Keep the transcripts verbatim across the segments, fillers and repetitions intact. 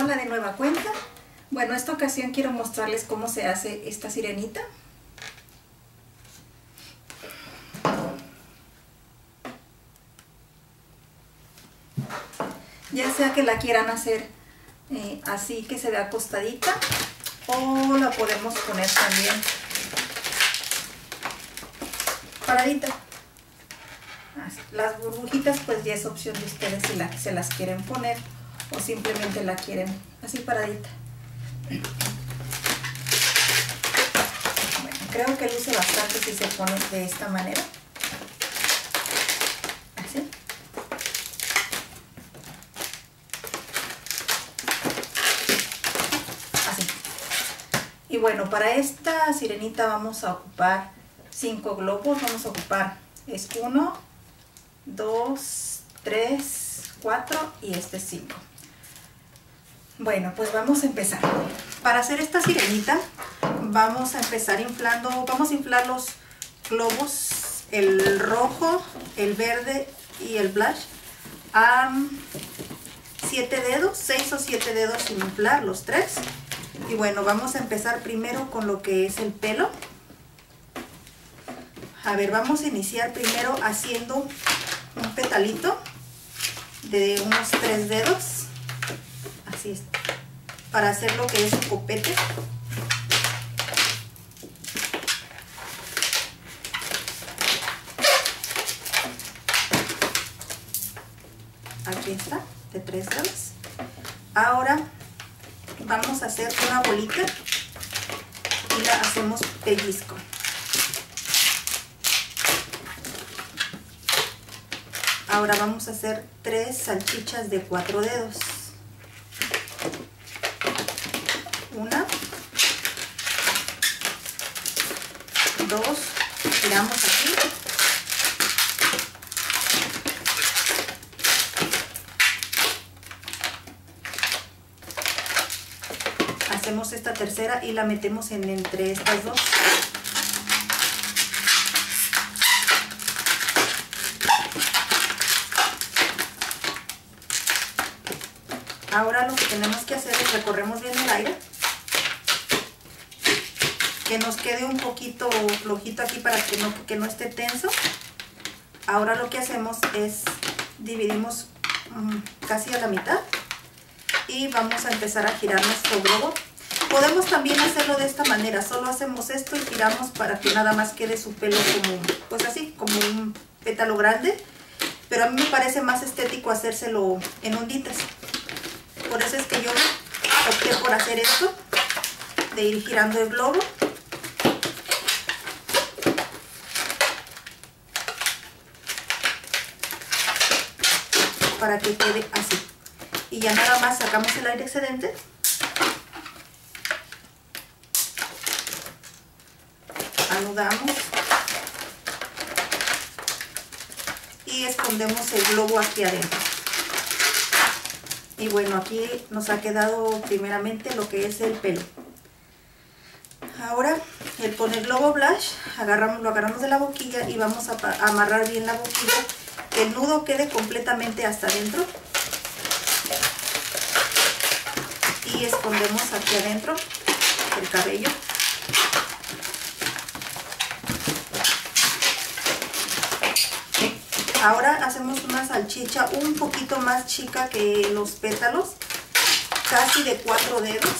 Hola de nueva cuenta. Bueno, esta ocasión quiero mostrarles cómo se hace esta sirenita. Ya sea que la quieran hacer eh, así que se vea acostadita, o la podemos poner también paradita. Las burbujitas pues ya es opción de ustedes si la, se las quieren poner o simplemente la quieren así paradita. Bueno, creo que luce bastante si se pone de esta manera. Así. Así. Y bueno, para esta sirenita vamos a ocupar cinco globos. Vamos a ocupar es uno, dos, tres, cuatro y este cinco. Bueno, pues vamos a empezar. Para hacer esta sirenita vamos a empezar inflando, vamos a inflar los globos, el rojo, el verde y el blush a siete dedos, seis o siete dedos sin inflar los tres. Y bueno, vamos a empezar primero con lo que es el pelo. A ver, vamos a iniciar primero haciendo un petalito de unos tres dedos, así es, para hacer lo que es un copete. Aquí está, de tres dedos. Ahora vamos a hacer una bolita y la hacemos pellizco. Ahora vamos a hacer tres salchichas de cuatro dedos. Una, dos, giramos aquí. Hacemos esta tercera y la metemos en entre estas dos. Ahora lo que tenemos que hacer es recorremos bien el aire, que nos quede un poquito flojito aquí para que no, que no esté tenso. Ahora lo que hacemos es dividimos um, casi a la mitad y vamos a empezar a girar nuestro globo. Podemos también hacerlo de esta manera, solo hacemos esto y giramos para que nada más quede su pelo como, pues así, como un pétalo grande, pero a mí me parece más estético hacérselo en onditas. Por eso es que yo opté por hacer esto, de ir girando el globo. Para que quede así. Y ya nada más sacamos el aire excedente. Anudamos. Y escondemos el globo aquí adentro. Y bueno, aquí nos ha quedado primeramente lo que es el pelo. Ahora, el, con el globo blush, agarramos, lo agarramos de la boquilla y vamos a, a amarrar bien la boquilla, que el nudo quede completamente hasta adentro. Y escondemos aquí adentro el cabello. Ahora hacemos una salchicha un poquito más chica que los pétalos, casi de cuatro dedos.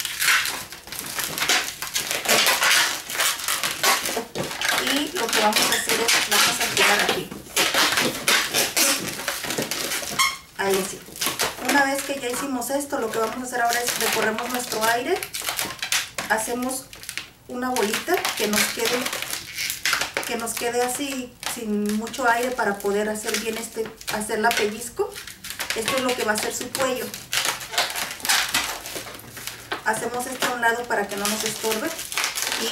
Y lo que vamos a hacer es, vamos a girar aquí. Ahí sí. Una vez que ya hicimos esto, lo que vamos a hacer ahora es recorremos nuestro aire, hacemos una bolita que nos quede, que nos quede así, sin mucho aire, para poder hacer bien este, hacer la pellizco. Esto es lo que va a ser su cuello. Hacemos esto a un lado para que no nos estorbe y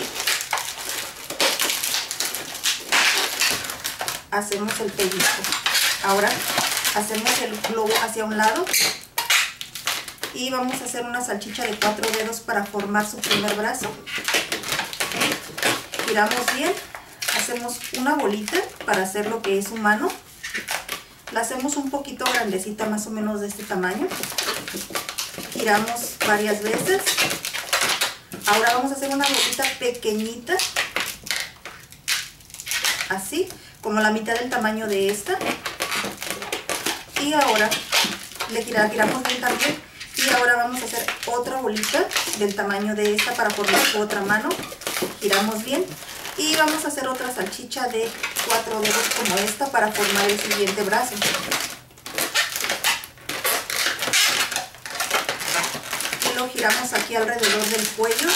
hacemos el pellizco. Ahora hacemos el globo hacia un lado y vamos a hacer una salchicha de cuatro dedos para formar su primer brazo. Giramos bien. Hacemos una bolita para hacer lo que es su mano. La hacemos un poquito grandecita, más o menos de este tamaño. giramos varias veces. Ahora vamos a hacer una bolita pequeñita, así, como la mitad del tamaño de esta. Y ahora le giramos bien también. Y ahora vamos a hacer otra bolita del tamaño de esta para formar otra mano. Giramos bien. Y vamos a hacer otra salchicha de cuatro dedos como esta para formar el siguiente brazo. Y lo giramos aquí alrededor del cuello.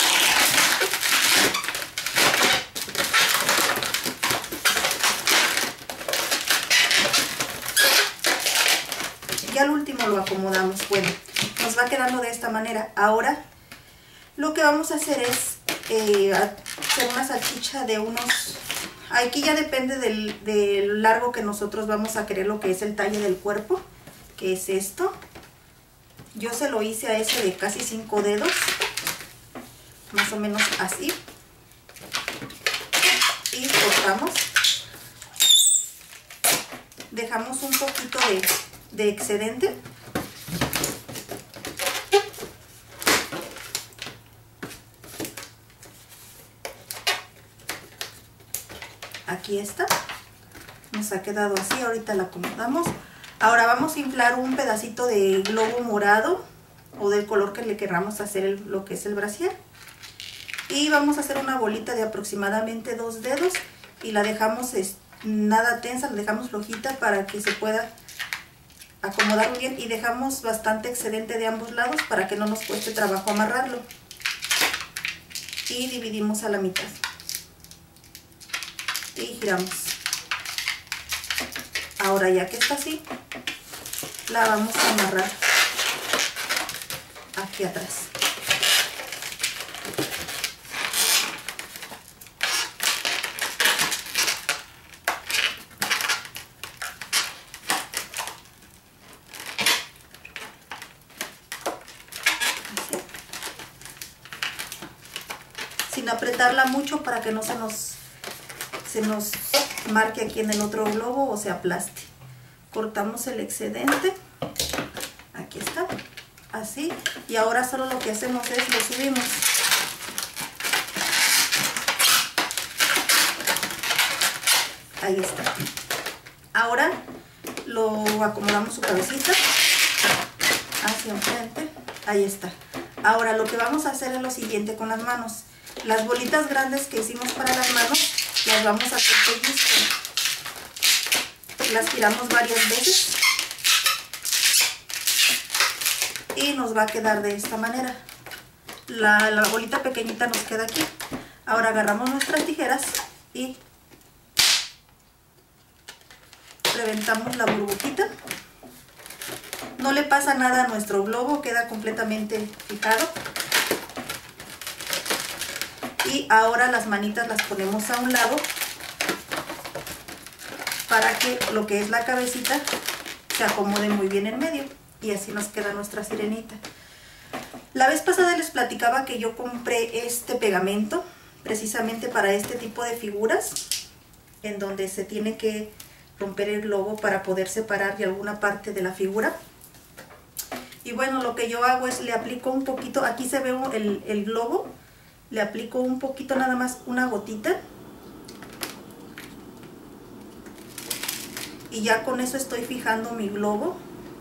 Y al último lo acomodamos. Bueno, nos va quedando de esta manera. Ahora lo que vamos a hacer es eh, hacer una salchicha de unos... Aquí ya depende del, del largo que nosotros vamos a querer, lo que es el talle del cuerpo, que es esto. Yo se lo hice a ese de casi cinco dedos, más o menos así. Y cortamos. Dejamos un poquito de, de excedente. Aquí está, nos ha quedado así. Ahorita la acomodamos. Ahora vamos a inflar un pedacito de globo morado o del color que le queramos hacer el, lo que es el brasier, y vamos a hacer una bolita de aproximadamente dos dedos y la dejamos es, nada tensa, la dejamos flojita para que se pueda acomodar bien, y dejamos bastante excedente de ambos lados para que no nos cueste trabajo amarrarlo, y dividimos a la mitad y giramos. Ahora ya que está así, la vamos a amarrar aquí atrás. Así. Sin apretarla mucho para que no se nos se nos marque aquí en el otro globo o se aplaste. Cortamos el excedente, aquí está, así, y ahora solo lo que hacemos es lo subimos. Ahí está. Ahora lo acomodamos su cabecita hacia enfrente, ahí está. Ahora lo que vamos a hacer es lo siguiente con las manos. Las bolitas grandes que hicimos para las manos las vamos a hacer pellizco. Las giramos varias veces y nos va a quedar de esta manera. La, la bolita pequeñita nos queda aquí. Ahora agarramos nuestras tijeras y reventamos la burbujita. No le pasa nada a nuestro globo, queda completamente fijado. Y ahora las manitas las ponemos a un lado para que lo que es la cabecita se acomode muy bien en medio, y así nos queda nuestra sirenita. La vez pasada les platicaba que yo compré este pegamento precisamente para este tipo de figuras, en donde se tiene que romper el globo para poder separar de alguna parte de la figura. Y bueno, lo que yo hago es le aplico un poquito, aquí se ve el, el globo, le aplico un poquito, nada más una gotita, y ya con eso estoy fijando mi globo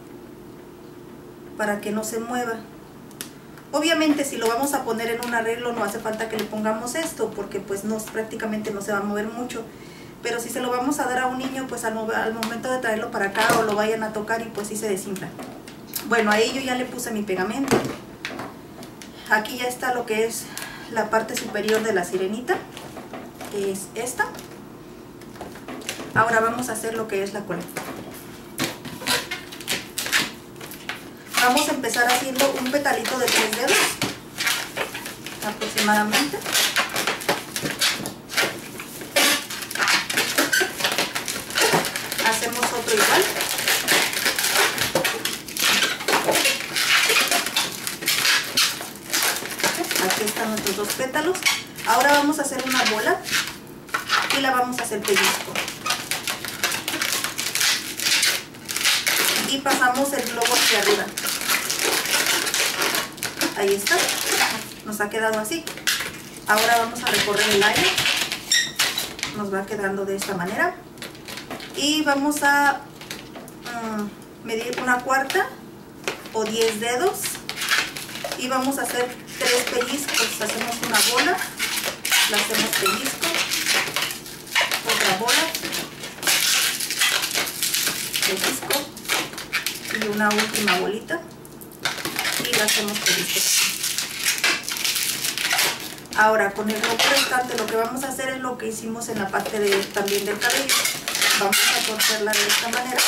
para que no se mueva. Obviamente si lo vamos a poner en un arreglo no hace falta que le pongamos esto, porque pues no, prácticamente no se va a mover mucho. Pero si se lo vamos a dar a un niño, pues al, al momento de traerlo para acá o lo vayan a tocar, y pues sí se desinfla. Bueno, ahí yo ya le puse mi pegamento. Aquí ya está lo que es la parte superior de la sirenita, que es esta. Ahora vamos a hacer lo que es la cola. Vamos a empezar haciendo un petalito de tres dedos aproximadamente. Hacemos otro igual. Aquí están nuestros dos pétalos. Ahora vamos a hacer una bola y la vamos a hacer pellizco. Y pasamos el globo hacia arriba. Ahí está, nos ha quedado así. Ahora vamos a recorrer el aire, nos va quedando de esta manera. Y vamos a um, medir una cuarta o diez dedos. Y vamos a hacer tres pellizcos. Hacemos una bola, la hacemos pellizco, otra bola, pellizco y una última bolita y la hacemos pellizco. Ahora con el globo restante lo que vamos a hacer es lo que hicimos en la parte de, también del cabello. Vamos a torcerla de esta manera.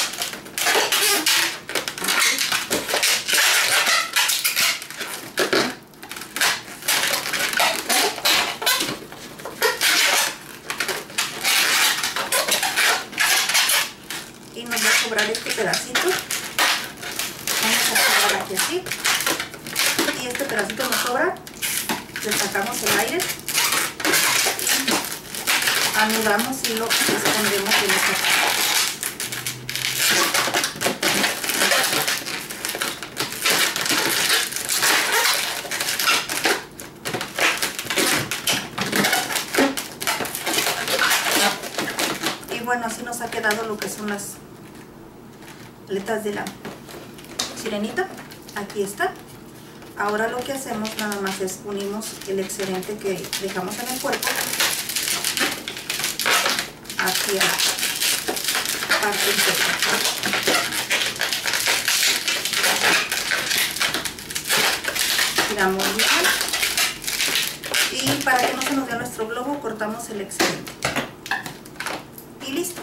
Y nos va a sobrar este pedacito. Vamos a sobrar aquí así. Y este pedacito nos sobra. Le sacamos el aire. Anudamos y lo escondemos en esta parte. Y bueno, así nos ha quedado lo que son las aletas de la sirenita. Aquí está. Ahora lo que hacemos nada más es unimos el excedente que dejamos en el cuerpo hacia la parte interna. Giramos bien y para que no se nos vea nuestro globo cortamos el excedente y listo.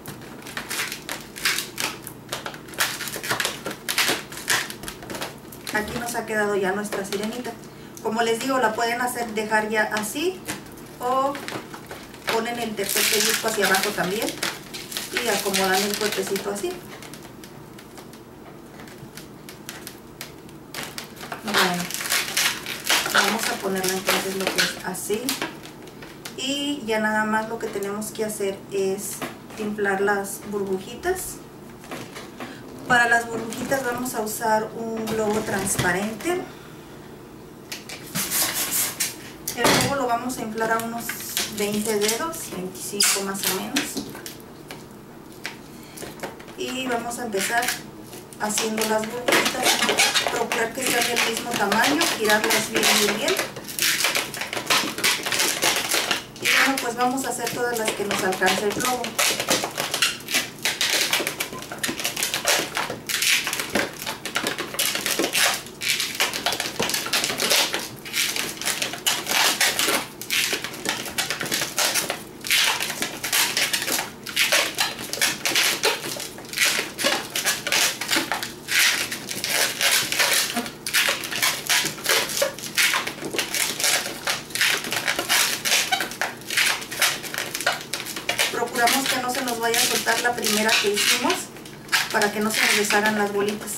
Aquí nos ha quedado ya nuestra sirenita. Como les digo, la pueden hacer dejar ya así o ponen el tercer pellizco hacia abajo también y acomodan el cuerpecito así. Bueno, vamos a ponerla entonces lo que es así y ya nada más lo que tenemos que hacer es inflar las burbujitas. Para las burbujitas vamos a usar un globo transparente. El globo lo vamos a inflar a unos veinte dedos, veinticinco más o menos. Y vamos a empezar haciendo las burbujitas. Procurar que sean del mismo tamaño, girarlas bien, bien, bien. Y bueno, pues vamos a hacer todas las que nos alcance el globo. Procuramos que no se nos vaya a soltar la primera que hicimos para que no se nos deshagan las bolitas.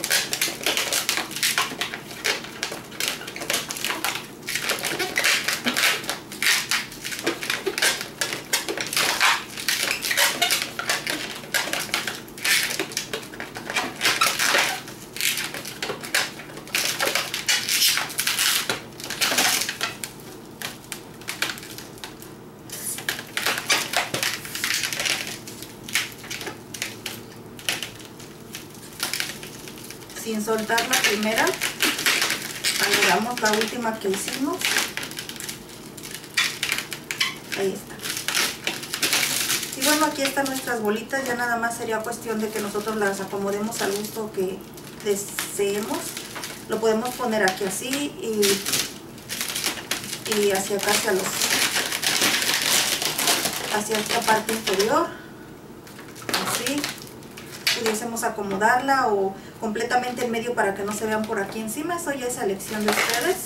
Sin soltar la primera, agregamos la última que hicimos. Ahí está. Y bueno, aquí están nuestras bolitas. Ya nada más sería cuestión de que nosotros las acomodemos al gusto que deseemos. Lo podemos poner aquí así y, y hacia acá, hacia, los, hacia esta parte inferior. Así. Pudiésemos acomodarla o completamente en medio para que no se vean por aquí encima. Eso ya es elección de ustedes.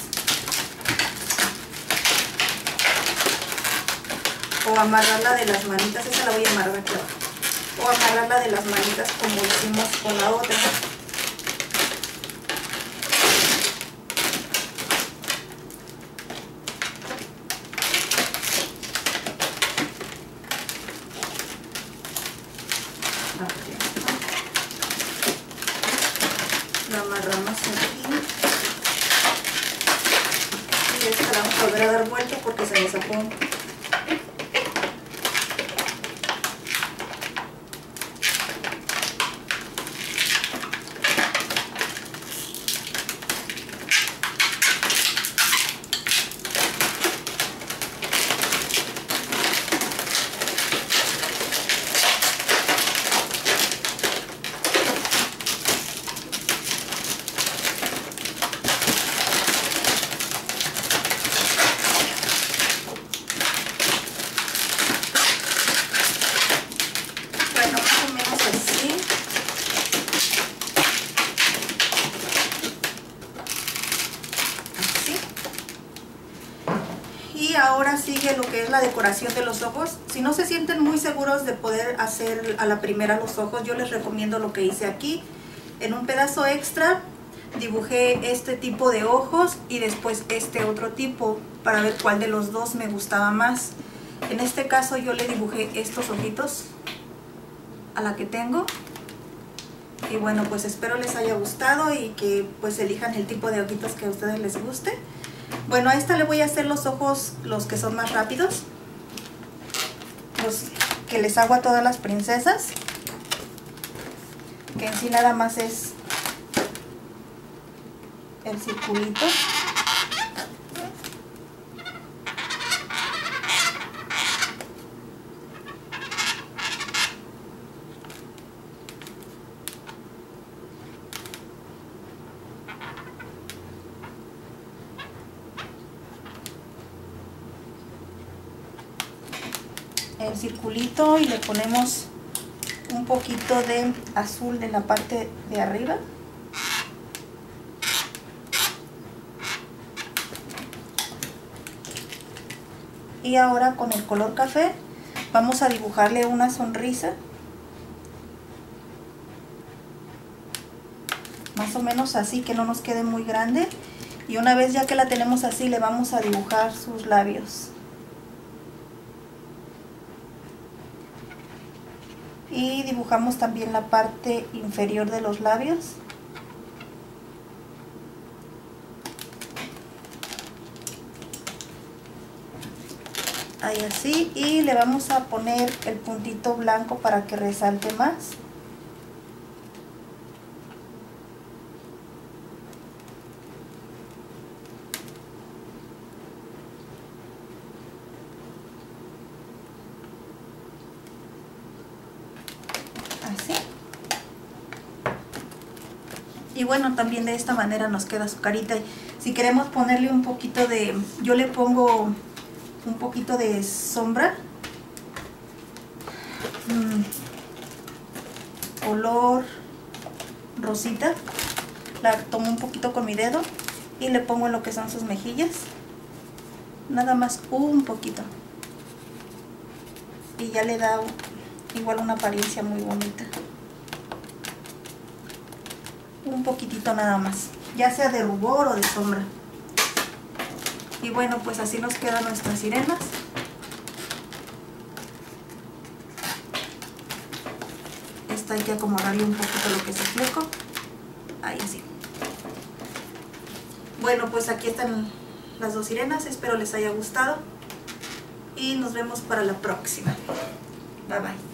O amarrarla de las manitas. Esa la voy a amarrar aquí abajo. O amarrarla de las manitas como hicimos con la otra. La amarramos aquí volver a dar vuelta porque se me sacó. Y ahora sigue lo que es la decoración de los ojos. Si no se sienten muy seguros de poder hacer a la primera los ojos, yo les recomiendo lo que hice aquí. En un pedazo extra dibujé este tipo de ojos y después este otro tipo para ver cuál de los dos me gustaba más. En este caso yo le dibujé estos ojitos a la que tengo. Y bueno, pues espero les haya gustado y que pues elijan el tipo de ojitos que a ustedes les guste. Bueno, a esta le voy a hacer los ojos, los que son más rápidos, los que les hago a todas las princesas, que en sí nada más es el circulito. El circulito y le ponemos un poquito de azul en la parte de arriba. Y ahora con el color café vamos a dibujarle una sonrisa. Más o menos así, que no nos quede muy grande. Y una vez ya que la tenemos así, le vamos a dibujar sus labios. Y dibujamos también la parte inferior de los labios. Ahí así. Y le vamos a poner el puntito blanco para que resalte más. Así. Y bueno, también de esta manera nos queda su carita. Si queremos ponerle un poquito de, yo le pongo un poquito de sombra, mm, color rosita, la tomo un poquito con mi dedo y le pongo en lo que son sus mejillas, nada más un poquito, y ya le da igual una apariencia muy bonita. Un poquitito nada más, ya sea de rubor o de sombra. Y bueno, pues así nos quedan nuestras sirenas. Esta hay que acomodarle un poquito lo que es el fleco. Ahí así. Bueno, pues aquí están las dos sirenas. Espero les haya gustado. Y nos vemos para la próxima. Bye bye.